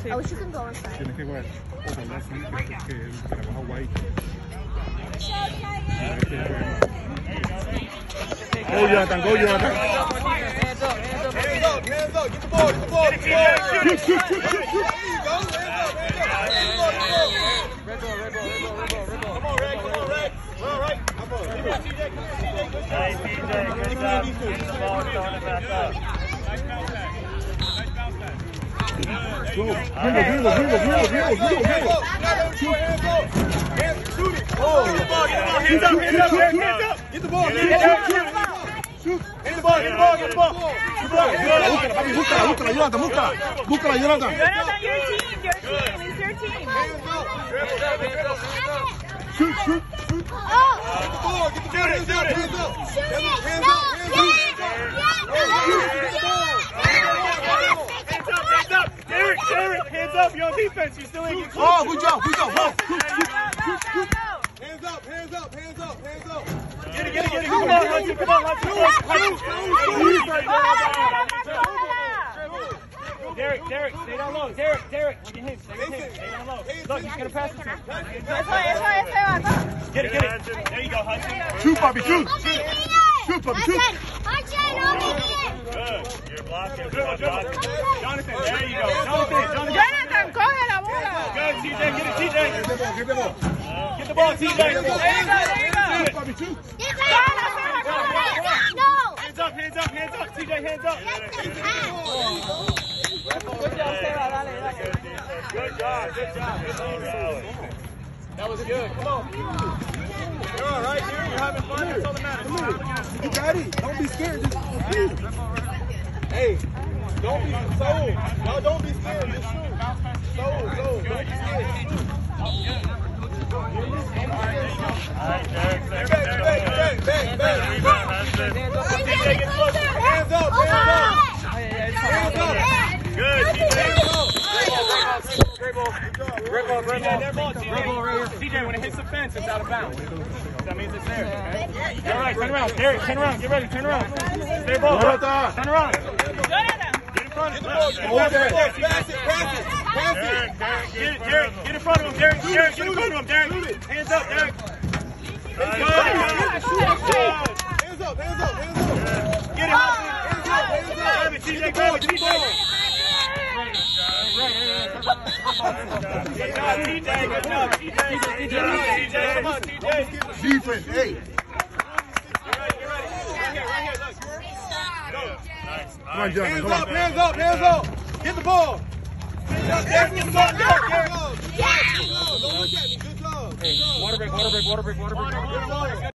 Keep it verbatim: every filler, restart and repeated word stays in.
Oh, she can go inside. Tienes que jugar o con así, que, que el trabajo guay. Go, Jonathan, go, Jonathan. Hands up, hands up, hands up, hands up. Get the ball, get the ball, get the ball. Shoot, shoot, shoot, shoot, shoot. There you go, hands up, hands up. Red ball, red ball, red ball, red ball, red ball. Come on, Red, come on, Red. Well, right. Come on. Come on, T J, come on, T J. Good Hey, T J, good job. Getting the ball, throwing it back up. Nice bounce back. Nice bounce back. Go. Dribble, dribble, dribble, dribble, dribble, dribble. Hands up. Hands, shoot it. Oh, get the ball, get the ball. Hands up, hands up, hands up. Get the ball, Get get it, the ball. shoot, shoot. Get the ball, get the ball, get the ball. Búscala, papi, búscala, búscala, Jonathan, búscala. Búscala, Jonathan. Jonathan, your team, your team, it's your team. Hands up. Hands up, hands up, hands up. Shoot, shoot, shoot. Oh! Get the ball, get the ball, hands up, hands up. Shoot it! Hands No! up, hands up. Hands up, Derek, Derek, hands up. You're on defense. You still ain't getting close. Oh, good job, good job. Go. Shoot, shoot, shoot, shoot. Hands up, hands up, hands up, hands up. Get it, get it, get it. Come on, Hudson, come on, Hudson. Derek, Derek, stay down low. Derek, Derek, look at him. Stay with him. Stay down low. Look, he's gonna pass it to him. Get it, get it. There you go, Hudson. Shoot, Bobby, shoot. Shoot, Bobby, shoot. Good. You're blocking. Good, Jonathan. Jonathan, there you go. Jonathan, Jonathan. Jonathan, coge la bola. Good, T J, get it, T J. Get the ball, get the ball. Get the ball, T J. There you go, there you go. Shoot, Bobby, shoot. Hands up, hands up, hands up. T J, hands up. Good job, Sarah. Dale, dale. Good job, good job. That was good. Come on. You're all right, dude. You're having fun. That's all that matters. You got it. Don't be scared. Just shoot. Hey, don't be sold. Y'all don't be scared. Just shoot. Sold, sold. Don't be scared. All right, Derek. Back, back, back, back, back. Hands up. T J, get closer. Hands up, hands up. Hands up. Good, T J. Great ball. Great ball, great ball. Great ball, T J. T J, when it hits the fence, it's out of bounds. That means it's there, okay? All right, turn around. Derek, turn around. Get ready. Turn around. Stay ball. Turn around. Get in front of him. Pass it, pass it, pass it. Pass it. Derek, Derek, get it, Derek. Get in front of him, Derek. Derek, get in front of him, Derek. Hands up, Derek. Hands up, hands up, hands up. Get it, Hudson. Hands up, hands up. T J, go. T J. Good job, T J. Good job, T J. Good job, T J. Come on, T J. Defense, hey. Get ready, get ready. Right here, right here, look. Go. Nice. Come on, Jonathan. Hands Come up, on. hands up, hands up. Get the ball. Get the ball, Derek. Good job. Don't look at me. Good job. Water break, water break, water break, water break.